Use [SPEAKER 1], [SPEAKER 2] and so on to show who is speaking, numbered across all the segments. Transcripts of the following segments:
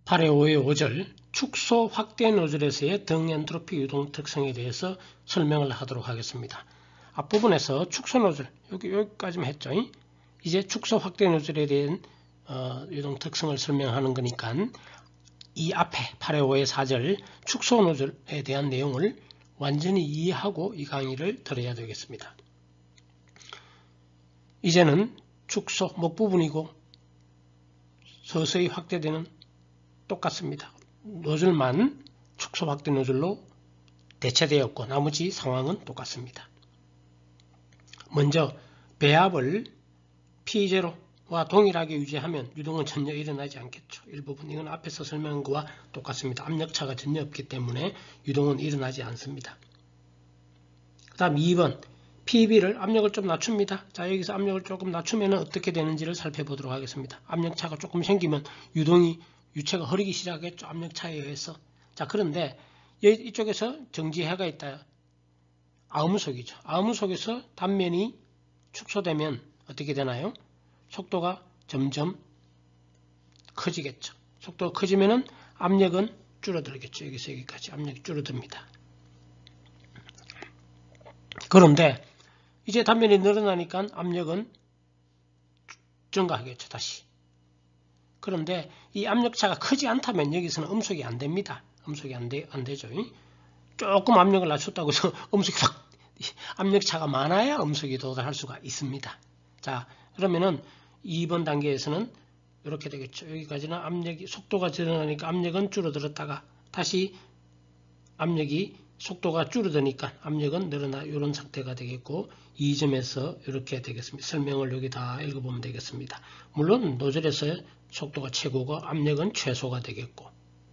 [SPEAKER 1] 8의 5의 5절 축소 확대 노즐에서의 등 엔트로피 유동 특성에 대해서 설명을 하도록 하겠습니다. 앞부분에서 축소 노즐 여기까지만 했죠. 이제 축소 확대 노즐에 대한 유동 특성을 설명하는 거니까 이 앞에 8의 5의 4절 축소 노즐에 대한 내용을 완전히 이해하고 이 강의를 들어야 되겠습니다. 이제는 축소 목부분이고 서서히 확대되는 똑같습니다. 노즐만 축소 확대 노즐로 대체되었고 나머지 상황은 똑같습니다. 먼저 배압을 P0와 동일하게 유지하면 유동은 전혀 일어나지 않겠죠. 일부분 이건 앞에서 설명한 것과 똑같습니다. 압력차가 전혀 없기 때문에 유동은 일어나지 않습니다. 그 다음 2번 PB를 압력을 좀 낮춥니다. 자, 여기서 압력을 조금 낮추면 어떻게 되는지를 살펴보도록 하겠습니다. 압력차가 조금 생기면 유체가 흐르기 시작하겠죠. 압력차에 의해서. 자, 그런데 이쪽에서 정지해가 있다. 아음속이죠. 아음속에서 단면이 축소되면 어떻게 되나요? 속도가 점점 커지겠죠. 속도가 커지면은 압력은 줄어들겠죠. 여기서 여기까지 압력이 줄어듭니다. 그런데 이제 단면이 늘어나니까 압력은 증가하겠죠. 다시. 그런데 이 압력차가 크지 않다면 여기서는 음속이 안 됩니다. 음속이 안 되죠. 조금 압력을 낮췄다고 해서 음속이 확 압력차가 많아야 음속이 도달할 수가 있습니다. 자, 그러면은 2번 단계에서는 이렇게 되겠죠. 여기까지는 압력이 속도가 늘어나니까 압력은 줄어들었다가 다시 속도가 줄어드니까 압력은 늘어나 이런 상태가 되겠고 2점에서 이렇게 되겠습니다. 설명을 여기 다 읽어보면 되겠습니다. 물론 노즐에서 속도가 최고고 압력은 최소가 되겠고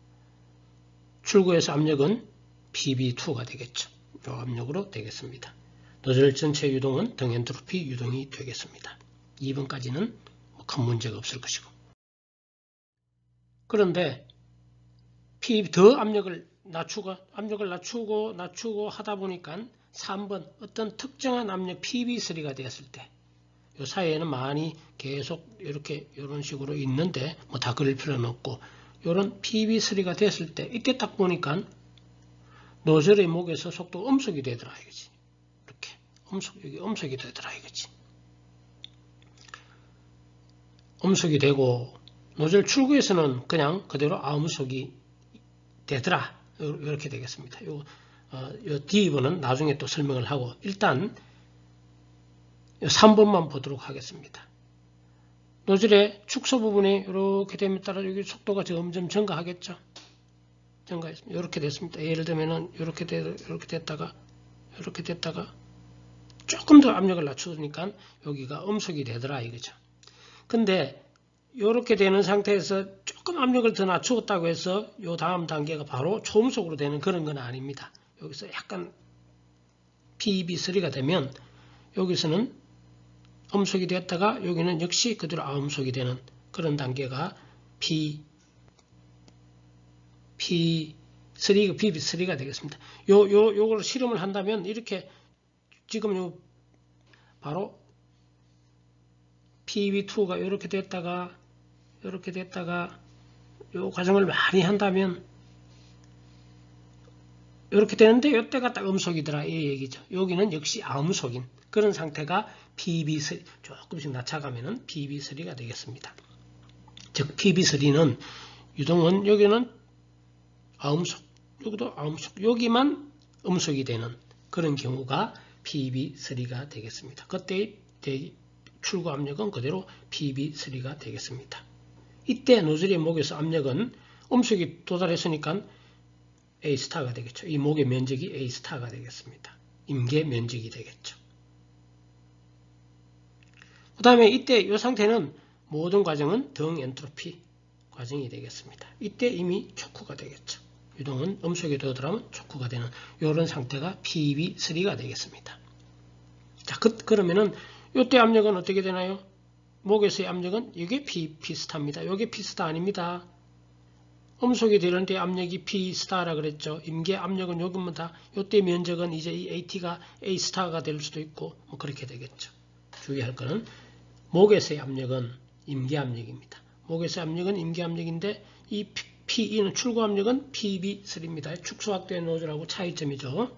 [SPEAKER 1] 출구에서 압력은 PB2가 되겠죠. 이 압력으로 되겠습니다. 노즐 전체 유동은 등 엔트로피 유동이 되겠습니다. 2번까지는 큰 문제가 없을 것이고 그런데 더 압력을 낮추고 하다 보니까 3번 어떤 특정한 압력 PB3가 되었을 때 이 사이에는 많이 계속 이런 식으로 있는데 뭐 다 그릴 필요는 없고 이런 PB3가 됐을 때 이때 딱 보니까 노즐의 목에서 속도 음속이 되더라 이거지. 이렇게 여기 음속이 되더라 이거지. 음속이 되고 노즐 출구에서는 그냥 그대로 아음속이 되더라. 이렇게 되겠습니다. 요 D번은 나중에 또 설명을 하고 일단 3번만 보도록 하겠습니다. 노즐의 축소 부분이 이렇게 되면 따라 여기 속도가 점점 증가하겠죠. 증가했습니다. 이렇게 됐습니다. 예를 들면은 이렇게 됐다가 조금 더 압력을 낮추니까 여기가 음속이 되더라 이거죠. 근데 이렇게 되는 상태에서 조금 압력을 더 낮추었다고 해서 이 다음 단계가 바로 초음속으로 되는 그런 건 아닙니다. 여기서 약간 PB3가 되면 여기서는 음속이 되었다가 여기는 역시 그대로 아음속이 되는 그런 단계가 PB3가 되겠습니다. 요걸 실험을 한다면 이렇게 지금 바로 PB2가 이렇게 됐다가 요 과정을 많이 한다면 이렇게 되는데 이때가 딱 음속이더라 이 얘기죠. 여기는 역시 아음속인 그런 상태가 PB3 조금씩 낮춰가면은 PB3가 되겠습니다. 즉 PB3는 유동은 여기는 아음속, 여기도 아음속, 여기만 음속이 되는 그런 경우가 PB3가 되겠습니다. 그때 출구 압력은 그대로 PB3가 되겠습니다. 이때 노즐의 목에서 압력은 음속이 도달했으니까 A*가 되겠죠. 이 목의 면적이 A*가 되겠습니다. 임계 면적이 되겠죠. 그 다음에 이때 이 상태는 모든 과정은 등 엔트로피 과정이 되겠습니다. 이때 이미 촉구가 되겠죠. 유동은 음속에 도달하면 촉구가 되는 이런 상태가 PB3가 되겠습니다. 자, 그러면은 이때 압력은 어떻게 되나요? 목에서의 압력은 이게 P*입니다. 이게 P* 아닙니다. 음속이 되는데 압력이 P*라 그랬죠. 임계 압력은 여기입니다. 이때 면적은 이제 이 AT가 A*가 될 수도 있고 뭐 그렇게 되겠죠. 주의할 거는 목에서의 압력은 임계 압력입니다. 목에서의 압력은 임계 압력인데 이 PE는 출구 압력은 PB3입니다. 축소 확대된 노즐하고 차이점이죠.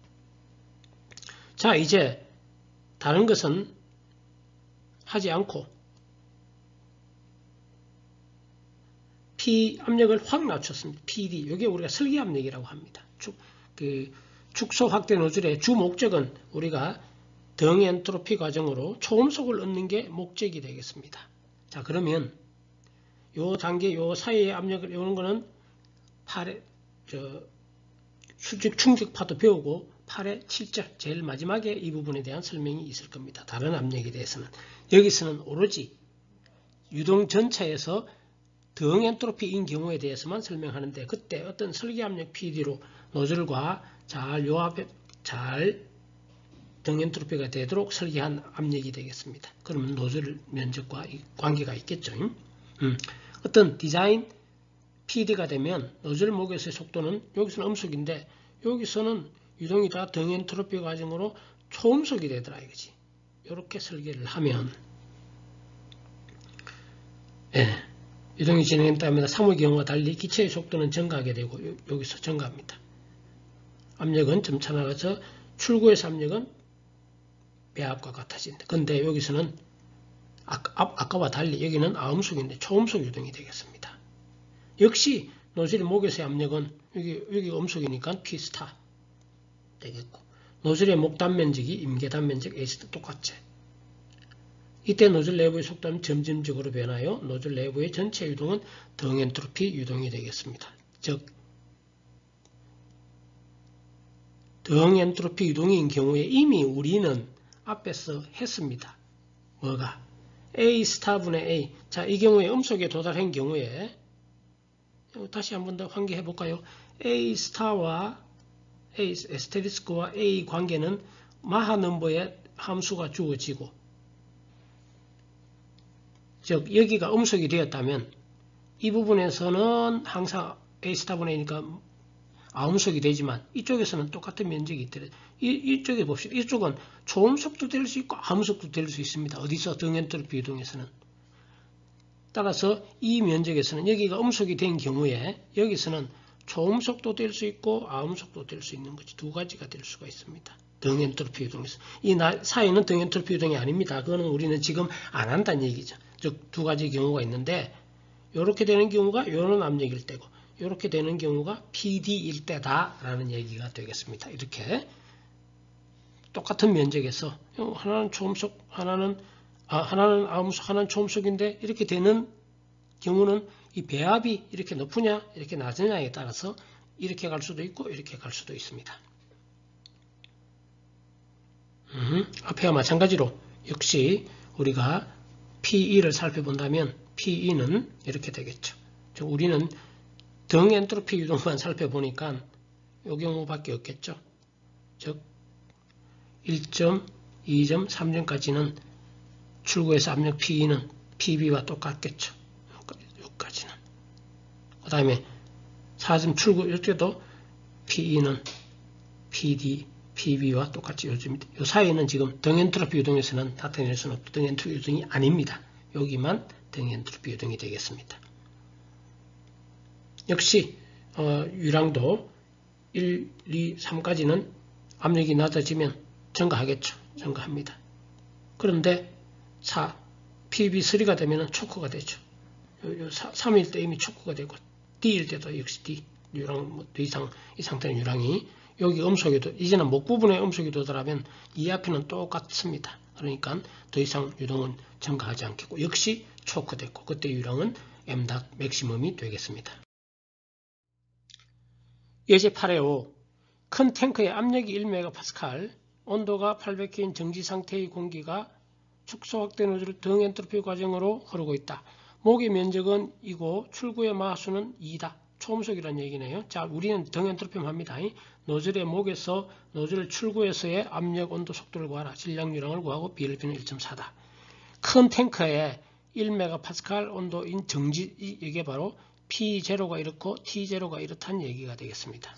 [SPEAKER 1] 자, 이제 다른 것은 하지 않고 P 압력을 확 낮췄습니다. PD. 이게 우리가 설계 압력이라고 합니다. 축소 확대 노즐의 주 목적은 우리가 등 엔트로피 과정으로 초음속을 얻는 게 목적이 되겠습니다. 자, 그러면 요 단계, 요 사이의 압력을, 이런 거는 팔의, 수직 충격파도 배우고 8의 7절, 제일 마지막에 이 부분에 대한 설명이 있을 겁니다. 다른 압력에 대해서는. 여기서는 오로지 유동 전차에서 등 엔트로피인 경우에 대해서만 설명하는데, 그때 어떤 설계 압력 PD로 노즐과 잘 요합해, 잘 등 엔트로피가 되도록 설계한 압력이 되겠습니다. 그러면 노즐 면적과 관계가 있겠죠. 어떤 디자인 PD가 되면 노즐 목에서의 속도는, 여기서는 음속인데 여기서는 유동이 다 등 엔트로피 과정으로 초음속이 되더라 이거지. 이렇게 설계를 하면, 유동이 진행된다면 사물 경우와 달리 기체의 속도는 증가하게 되고, 여기서 증가합니다. 압력은 점차 나가서 출구에서 압력은 배압과 같아진다. 근데 여기서는 아까와 달리 여기는 아음속인데 초음속 유동이 되겠습니다. 역시 노즐 목에서의 압력은 여기 음속이니까 P 스타 되겠고, 노즐의 목 단면적이 임계 단면적 A 스타 똑같지. 이때 노즐 내부의 속도는 점진적으로 변하여 노즐 내부의 전체 유동은 등 엔트로피 유동이 되겠습니다. 즉, 등 엔트로피 유동인 경우에 이미 우리는 앞에서 했습니다. 뭐가? A 스타분의 A. 자, 이 경우에 음속에 도달한 경우에 다시 한 번 더 환기해 볼까요? A 스타와 A 에스테리스크와 A 관계는 마하 넘버의 함수가 주어지고, 즉 여기가 음속이 되었다면 이 부분에서는 항상 A 스타분의 A니까 아음속이 되지만 이쪽에서는 똑같은 면적이 있더라. 이쪽에 봅시다. 이쪽은 초음속도 될 수 있고 아음속도 될 수 있습니다. 어디서? 등 엔트로피 유동에서는. 따라서 이 면적에서는 여기가 음속이 된 경우에 여기서는 초음속도 될 수 있고 아음속도 될 수 있는 거지. 두 가지가 될 수가 있습니다. 등 엔트로피 유동에서. 이 사이는 등 엔트로피 유동이 아닙니다. 그거는 우리는 지금 안 한다는 얘기죠. 즉 두 가지 경우가 있는데, 이렇게 되는 경우가 이런 압력일 때고, 이렇게 되는 경우가 PD일 때다라는 얘기가 되겠습니다. 이렇게 똑같은 면적에서 하나는 초음속, 하나는 아음속, 하나는 초음속인데 이렇게 되는 경우는 이 배압이 이렇게 높으냐 이렇게 낮으냐에 따라서 이렇게 갈 수도 있고 이렇게 갈 수도 있습니다. 앞에와 마찬가지로 역시 우리가 PE를 살펴본다면 PE는 이렇게 되겠죠. 즉 우리는 등 엔트로피 유동만 살펴보니까 이 경우밖에 없겠죠. 즉 1점, 2점, 3점까지는 출구에서 압력 PE는 PB와 똑같겠죠. 여기까지는. 그 다음에 4점 출구 이때도 PE는 PD, PB와 똑같이 요즘 이 사이에는 지금 등 엔트로피 유동에서는 나타낼 수는 없고 등 엔트로피 유동이 아닙니다. 여기만 등 엔트로피 유동이 되겠습니다. 역시 유량도 1, 2, 3까지는 압력이 낮아지면 증가하겠죠. 증가합니다. 그런데 4, PB3가 되면 초크가 되죠. 3일 때 이미 초크가 되고 D일 때도 역시 D, 유량 더 이상 이 상태는 유량이 여기 음속에도 이제는 목 부분에 음속이 도달하면 이 앞에는 똑같습니다. 그러니까 더 이상 유동은 증가하지 않겠고 역시 초크됐고 그때 유량은 M 맥시멈이 되겠습니다. 예제 8의 5. 큰 탱크의 압력이 1MPa, 온도가 800K인 정지 상태의 공기가 축소 확대 노즐 등 엔트로피 과정으로 흐르고 있다. 목의 면적은 이고 출구의 마수는 2다. 초음속이라는 얘기네요. 자, 우리는 등 엔트로피만 합니다. 노즐의 목에서 노즐 출구에서의 압력, 온도, 속도를 구하라. 질량, 유량을 구하고 BLP는 1.4다. 큰 탱크에 1MPa 온도인 정지, 이게 바로 P0가 이렇고 T0가 이렇다는 얘기가 되겠습니다.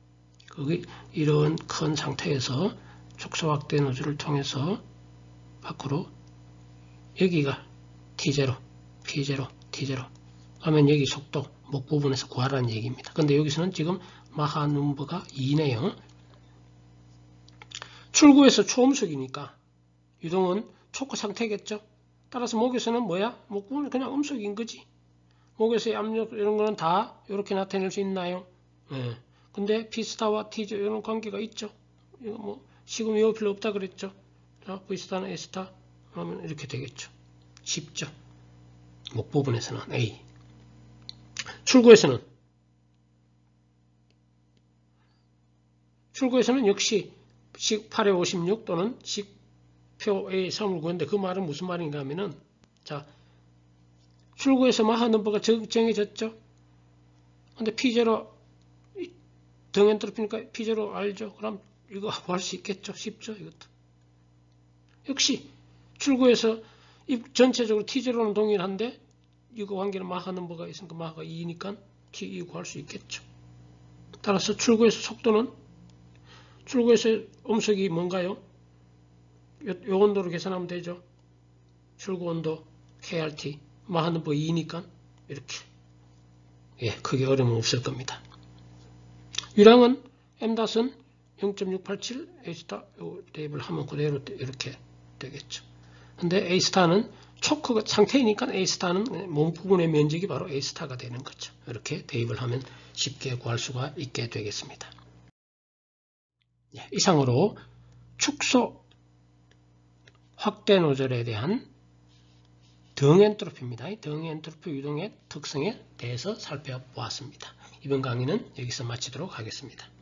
[SPEAKER 1] 이런 큰 상태에서 축소 확대 노즐을 통해서 밖으로 여기가 T0, P0, T0 하면 여기 속도 목 부분에서 구하라는 얘기입니다. 근데 여기서는 지금 마하 넘버가 2네요. 출구에서 초음속이니까 유동은 초크 상태겠죠. 따라서 목에서는 뭐야? 목 부분은 그냥 음속인 거지. 목에서의 압력 이런 거는 다 이렇게 나타낼 수 있나요? 네. 근데 P스타와 T조 이런 관계가 있죠. 이거 뭐 시금 외울 필요 없다 그랬죠. 자, V스타는 A스타 하면 이렇게 되겠죠. 쉽죠. 목 부분에서는 A. 출구에서는 역시 식 8에 56 또는 식표 A 3을 구했는데 그 말은 무슨 말인가 하면은 자, 출구에서 마하 넘버가 정해졌죠. 근데 P0 등 엔트로피니까 P0 알죠. 그럼 이거 구할 수 있겠죠. 쉽죠. 이것도. 역시 출구에서 전체적으로 T0는 동일한데 이거 관계는 마하 넘버가 있으니까 마하가 2니까 T2 구할 수 있겠죠. 따라서 출구에서 속도는 출구에서 음속이 뭔가요? 요 온도로 계산하면 되죠. 출구 온도 KRT 마하 넘버 2니까 이렇게. 예, 크게 어려움 없을 겁니다. 유량은 M-은 0.687 A스타 대입을 하면 그대로 이렇게 되겠죠. 근데 A스타는 초크 상태이니까 A스타는 몸 부분의 면적이 바로 A스타가 되는 거죠. 이렇게 대입을 하면 쉽게 구할 수가 있게 되겠습니다. 이상으로 축소 확대 노즐에 대한 등 엔트로피입니다. 등 엔트로피 유동의 특성에 대해서 살펴보았습니다. 이번 강의는 여기서 마치도록 하겠습니다.